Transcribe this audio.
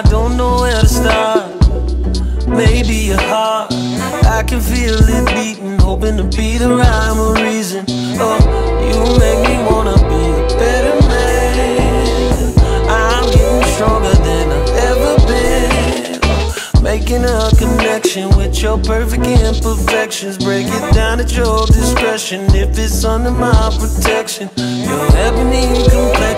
I don't know where to start. Maybe your heart, I can feel it beating, hoping to be the rhyme or reason. Oh, you make me wanna be a better man. I'm getting stronger than I've ever been. Making a connection with your perfect imperfections. Break it down at your discretion if it's under my protection. Your ebony complexion